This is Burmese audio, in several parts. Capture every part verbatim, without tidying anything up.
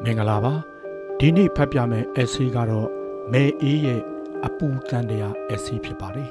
မင်္ဂလာပါဒီနေ့ဖတ်ပြမယ့် essay ကတော့မဲအေးရဲ့အပူတန်တရား essay ဖြစ်ပါတယ်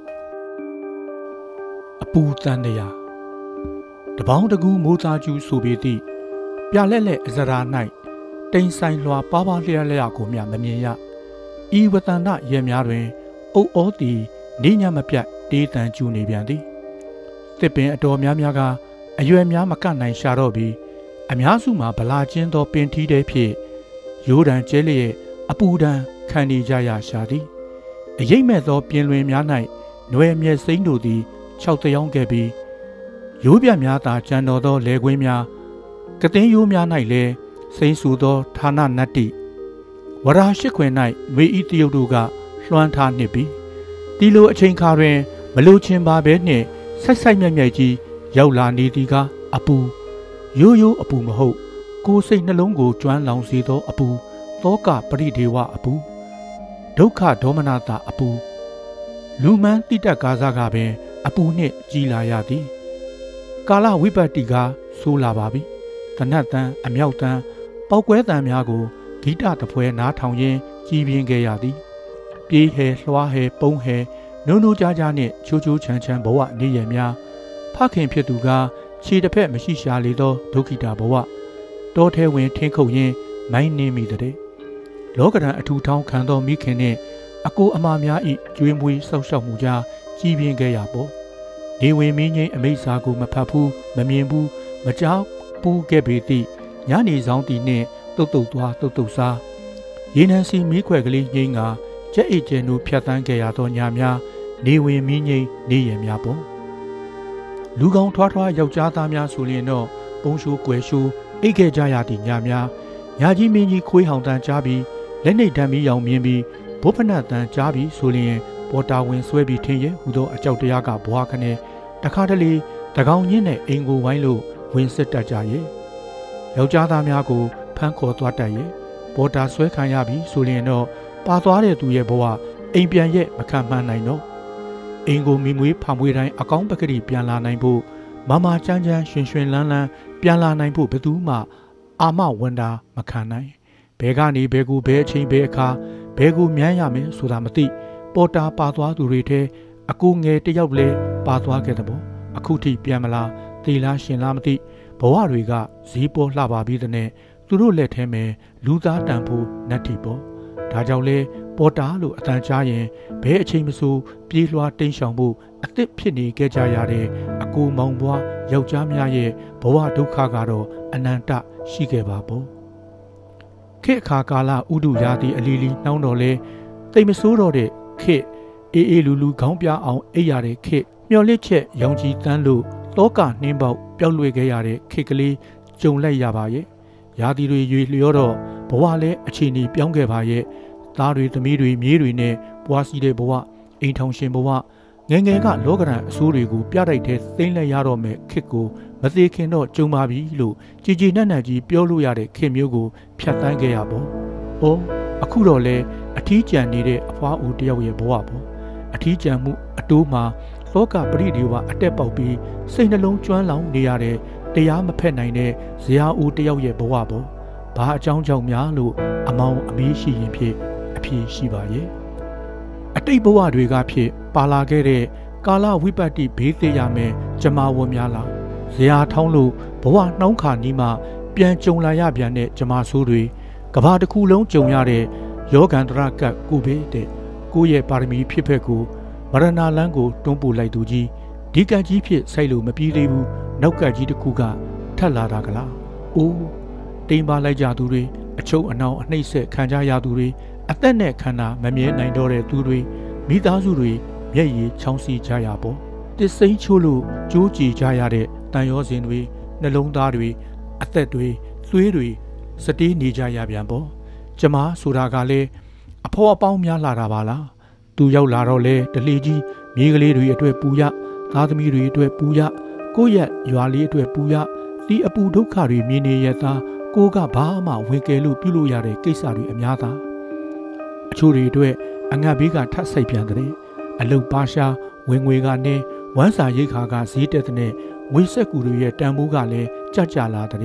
အပူတန်တရားတပေါင်းတကူမိုးသားကျူးဆိုပေသည့်ပြလက်လက်အစရာ၌တိမ်ဆိုင်လွှာပါပါလျက်လျက်ကိုမျှမမြင်ရဤဝတ္တန္တရဲများတွင်အုပ်ဩသည်နေညမပြတ်တေးတန်ကျူးနေပြန်သည်တစ်ပင်အတော်များများကအရွယ်များမကနိုင်ရှာတော့ပြီးအများစုမှာဗလာချင်းသောပင်ထီးတဲ့ဖြစ်ရိုးတံကျဲလျက်အပူတံခံနေကြရရှာသည်အရိပ်မဲ့သောပြင်လွင်များ၌နွယ်မြဲစိမ့်တို့သည်၆တယောင်းခဲ့ပြီးရိုးပြများသာကြံတော်သောလေကွင်းများကတင်းရိုးများ၌လည်းစိမ့်ဆူသောဌာနနတ္တိဝရာရှိခွင်၌ဝေဤတယုတ်တို့ကလွှမ်းထားနှင့်ပြီးဒီလိုအချိန်ခါတွင်မလိုချင်ပါဘဲနှင့်ဆက်ဆိုင်မြတ်မြတ်ကြီးရောက်လာနေသည်ကအပူရိုးရိုးအပူမဟုတ်ကိုယ်စိတ်နှလုံးကိုကျွမ်းလောင်စေသောအပူသောကပရိဒေဝအပူဒုက္ခဒေါမနတာအပူလူမှန်တိတကားစားကပင်အပူနှင့်ကြီးလာရသည်ကာလဝိပတ်တိကဆိုးလာပါပြီတနတ်တန်အမြောက်တန်ပေါက်ကွဲတန်များကိုဂီတတပွဲနားထောင်ရင်းကြီးပြင်းခဲ့ရသည်ပြေးဟဲလွှားဟဲပုံးဟဲနုံနုံကြားကြားနှင့်ချိုးချိုးချမ်းချမ်းဘဝနေရများဖခင်ဖြစ်သူကခြေတစ်ဖက်မရှိရှာလေသောဒုက္ခိတဘဝတောထဲဝင်ထင်းခုတ်ရင်းမိုင်းနှင်းမိတဲ့လောကဓာတ်အထူထောင်းခံသောမိခင်နှင့်အကိုအမများ၏ကျွေးမွေးဆောက်ရှောက်မှုကြားကြီးပြင်းခဲ့ရပေါ့နေဝင်မင်းကြီးအမိစာကိုမဖတ်ဘူးမမြင်ဘူးမကြောက်ပူးခဲ့ပေသည့်ညနေဆောင်တီနှင့်တုတ်တုတ်သွားတုတ်တုတ်စားရေနံစီမီးခွက်ကလေးငိမ့်ကကြက်အိတ်ကျင်းတို့ဖြတ်တန်းခဲ့ရသောညများနေဝင်မင်းကြီးနေရများပေါ့လူကောင်းထွားထွားယောက်ျားသားများဆိုရင်တော့ပုံရှိုးကွယ်ရှိုးအိတ်ခဲ့ကြရသည့်ညများညာကြီးမင်းကြီးခွေးဟောင်တန်းကြားပြီးလက်နှိပ်တမ်းပြီးရောင်မြင်ပြီးဘုဖနတ်တန်းကြားပြီးဆိုရင်ပေါ်တာဝင်ဆွဲပြီးထင်းရဲဟူသောအကြောက်တရားကဘွားခနဲ့တခါတလေတကောင်ညင်းနဲ့အိမ်ကိုဝိုင်းလို့ဝင်စစ်တတ်ကြရဲ့ယောက်ျားသားများကိုဖမ်းခေါ်သွားတတ်ရဲ့ပေါ်တာဆွဲခံရပြီးဆိုရင်တော့ပါသွားတဲ့သူရဲ့ဘဝအိမ်ပြန်ရဲ့မခံမှန်းနိုင်တော့အင်ကိုမိမွေးဖာမွေးတိုင်းအကောင်းပကတိပြန်လာနိုင်ဖို့မမချမ်းချမ်းရွှင်ရွှင်လန်းလန်းပြန်လာနိုင်ဖို့ဘယ်သူမှအာမဝန်တာမခံနိုင်ဘဲကနေဘဲကူဘဲအချိန်ဘဲအခါဘဲကူမြန်းရမယ်ဆိုတာမသိပေါ်တာပါသွားသူတွေထဲအကူငယ်တယောက်လဲပါသွားခဲ့တဲ့ပေါ့အခုထိပြန်မလားသေလားရှင်လားမသိဘဝတွေကဈေးပေါ်လှပါပြီးတဲ့နဲ့သူတို့လက်ထဲမှာလူသားတန်ဖို့နတ်ထီပေါ့ဒါကြောင့်လဲပေါ်တာလို့အတန်ကြားရင်ဘဲအချိန်မဆိုပြေးလွှားတိမ်းရှောင်ဖို့အသစ်ဖြစ်နေကြကြရတဲ့အကိုမောင်ဘွားယောက်ျားများရဲ့ဘဝဒုက္ခကတော့အနန္တရှိခဲ့ပါပေါ့ခေတ်အခါကာလဥဒုရာသီအလီလီနှောင်းတော်လဲတိတ်မဆိုးတော့တဲ့ခေတ်အေးအေးလူလူခေါင်းပြအောင်အိပ်ရတဲ့ခေတ်မျော်လင့်ချက်ရောင်ကြီးတန်းလို့လောကနှင်းပေါက်ပျောက်လွယ်ခဲ့ရတဲ့ခေတ်ကလေးကြုံလိုက်ရပါရဲ့ရာသီတွေရွေလျောတော့ဘဝလဲအခြေအနေပြောင်းခဲ့ပါရဲ့သားတွေသမီးတွေမြေးတွေနဲ့ပွားစီတဲ့ဘဝအိမ်ထောင်ရှင်ဘဝငယ်ငယ်ကလောကဓာတ်အဆိုးတွေကိုပြတိုက်တဲ့သိမ့်လိုက်ရတော့မဲ့ခေတ်ကိုမသေးခင်တော့ကြုံပါပြီလို့ကြည်ကြည်နက်နက်ကြီးပြောလို့ရတဲ့ခေတ်မျိုးကိုဖြတ်တန်းခဲ့ရပေါ့။အော်အခုတော့လဲအထီးကျန်နေတဲ့အဖွားဦးတယောက်ရဲ့ဘဝပေါ့။အထီးကျန်မှုအတိုးမှာလောကပရိဒီဝအတက်ပေါက်ပြီးစိတ်နှလုံးကျွမ်းလောင်နေရတဲ့တရားမဖက်နိုင်တဲ့ဇရာဦးတယောက်ရဲ့ဘဝပေါ့။ဘာအကြောင်းကြောင့်များလို့အမောင်အမေးရှိရင်ဖြစ်အဖြစ်ရှိပါရဲ့အတိတ်ဘဝတွေကဖြစ်ပါလာခဲ့တဲ့ကာလဝိပတ်တိဘေးသိရမယ်ဂျမာဝများလားဇရာထောင်းလို့ဘဝနှောင်းခါနီးမှပြန်ကြုံလာရပြန်တဲ့ဂျမာဆိုးတွေကဘာတစ်ခုလုံးကြုံရတဲ့ယောဂန္တရကတ်ကိုဘေးတဲ့ကိုယ့်ရဲ့ပါရမီဖြစ်ဖက်ကိုမရဏလန်းကိုတွန်းပို့လိုက်သူကြီးဒီကတ်ကြီးဖြစ်ဆိုင်လို့မပြီးသေးဘူးနောက်ကတ်ကြီးတစ်ခုကထက်လာတာကလားအိုးတိမ်ပါလိုက်ကြသူတွေအချုပ်အနှောင်အနှိမ့်ဆက်ခံကြရသူတွေအသက်နဲ့ခန္ဓာမမြဲနိုင်တော့တဲ့သူတွေမိသားစုတွေမျက်ရည်ချောင်းစီကြရပေါ့တစ်စိမ့်ချိုးလို့ကြိုးကြည်ကြရတဲ့တန်ရောစင်တွေနှလုံးသားတွေအသက်တွေသွေးတွေစတေးနေကြရပြန်ပေါ့ကျမဆိုတာကလည်းအဖော်အပေါင်းများလာတာပါလားသူရောက်လာတော့လေတလေကြီးမြေကလေးတွေအတွက်ပူရသားသမီးတွေအတွက်ပူရကိုယ့်ရဲ့ရွာလေးအတွက်ပူရဒီအပူဒုက္ခတွေမြင်နေရတာကိုကဘာမှဝင်ကယ်လို့ပြုလို့ရတဲ့ကိစ္စတွေအများသားအချို့တွေအတွက်အငတ်ဘေးကထပ်ဆိုင်ပြန်တဲ့အလုတ်ပါရှားဝင်ငွေကနဲ့ဝမ်းစာရိတ်ခါကဈေးတက်တဲ့ငွေဆက်ကူတွေရဲ့တန်ဖိုးကလည်းကြကြလာတဲ့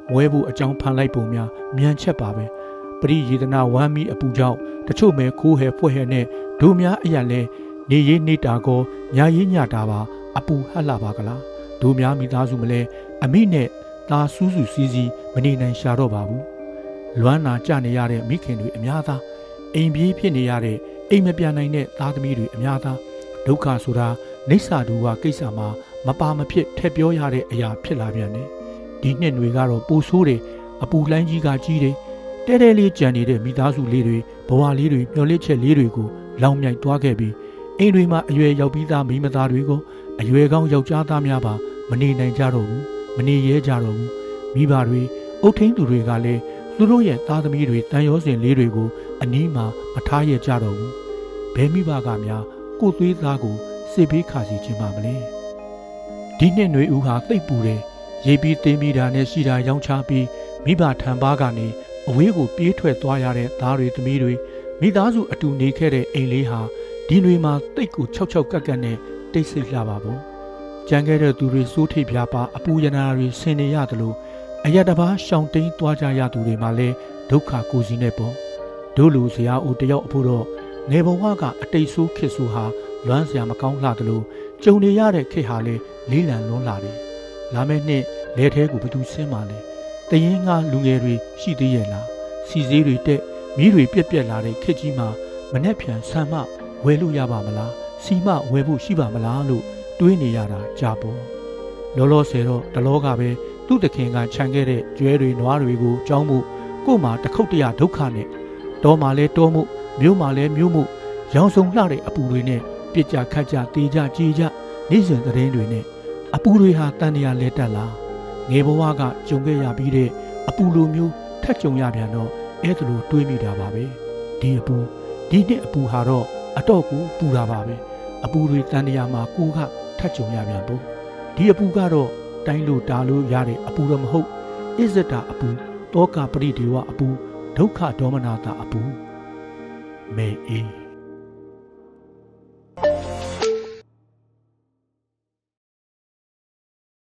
ဝဲဖို့အကြောင်းဖန်လိုက်ပုံများမြန်ချက်ပါပဲပရိယေဒနာဝမ်းမီအပူကြောင့်တချို့မဲခိုးဟဲဖွဲ့ဟဲနဲ့ဒိုများအရန်လဲနေရေးနေတာကောညာရေးညတာပါအပူဟတ်လာပါကလားဒိုများမိသားစုမလဲအမိနဲ့သားစူးစူစီးစီးမနေနိုင်ရှာတော့ပါဘူးလွမ်းနာကြနေရတဲ့မိခင်တွေအများသားအိမ်ပြေးဖြစ်နေရတဲ့အိမ်မပြန်နိုင်တဲ့သားသမီးတွေအများသားဒုက္ခဆိုတာနေဆာဒူဝကိစ္စမှာမပါမဖြစ်ထည့်ပြောရတဲ့အရာဖြစ်လာပြန်တယ်ဒီနှစ်တွေကတော့ပိုဆိုးတယ်အပူလှိုင်းကြီးကကြီးတယ်တဲတဲလေးကြံနေတဲ့မိသားစုလေးတွေဘဝလေးတွေမျောလင့်ချက်လေးတွေကိုလောင်မြိုက်သွားခဲ့ပြီးအိမ်တွေမှာအရွယ်ရောက်ပြီးသားမိမသားတွေကိုအရွယ်ကောင်းယောက်ျားသားများပါမနေနိုင်ကြတော့ဘူးမနေရဲကြတော့ဘူးမိဘတွေအုတ်ထင်းသူတွေကလည်းသူတို့ရဲ့သားသမီးတွေတန်ရောစင်လေးတွေကိုအနီးမှာမထားရကြတော့ဘူးဘယ်မိဘကများကိုသွေးသားကိုစစ်ဘေးခါစီခြင်းပါမလဲဒီနှစ်ຫນွေဦးဟာသိပ်ပူတယ်ရေပြီးသိမ်းပြီးတာနဲ့ရှိတာရောင်းချပြီးမိဘထံပါကနေအဝေးကိုပြေးထွက်သွားရတဲ့သားတွေသမီးတွေမိသားစုအတူနေခဲ့တဲ့အိမ်လေးဟာဒီຫນွေမှာတိတ်ကို၆၆ကက်ကက်နဲ့တိတ်ဆိတ်လှပါပေါ့ကြံခဲ့တဲ့သူတွေစိုးထိပ်ပြားပါအပူရနာတွေဆင်နေရတယ်လို့အရတဘာရှောင်တိန်သွားကြရသူတွေမှာလဲဒုက္ခကိုစီနဲ့ပေါ့ဒုလူစရာအိုတယောက်အဖို့တော့ငယ်ဘဝကအတိတ်ဆိုးခေတ်ဆိုးဟာလွမ်းစရာမကောင်းလှတယ်လို့ကြုံနေရတဲ့ခေတ်ဟာလဲလေးလံလွန်းလာတယ်လာမယ့်နှစ်လဲထဲကိုဘသူဆင်းမှလဲတရင်ကလူငယ်တွေရှိသေးရဲ့လားစီစည်းတွေတက်မီးတွေပြက်ပြက်လာတဲ့ခေတ်ကြီးမှာမနှက်ဖြန်ဆံမဝယ်လို့ရပါမလားစီမဝယ်ဖို့ရှိပါမလားလို့တွေးနေရတာကြာပေါ့လောလောဆယ်တော့တလောကပဲသူ့တခင်ကခြံခဲ့တဲ့ကျွဲတွေနွားတွေကိုကြောင်းမှုကို့မှာတခုတ်တရဒုက္ခနဲ့တောမှာလဲတောမှုမြို့မှာလဲမြို့မှုရောင်စုံလှတဲ့အပူတွေနဲ့ပြစ်ကြခတ်ကြတေးကြကြေးကြနေ့စဉ်သတင်းတွေနဲ့အပူတွေဟာတန်တရားလဲတက်လာငယ်ဘဝကကြုံခဲ့ရပြီးတဲ့အပူလိုမျိုးထက်ကြုံရပြန်တော့အဲ့ဒါလိုတွေးမိတာပါပဲဒီအပူဒီနှစ်အပူဟာတော့အတော့ကိုပူတာပါပဲအပူတွေတန်တရားမှာကိုကထက်ကြုံရပြန်ပေါ့ဒီအပူကတော့တိုင်းလို့တာလို့ရတဲ့အပူတော့မဟုတ်အစ္ဆဒအပူတောကပရိဒေဝအပူဒုက္ခဒေါမနတာအပူမေအေး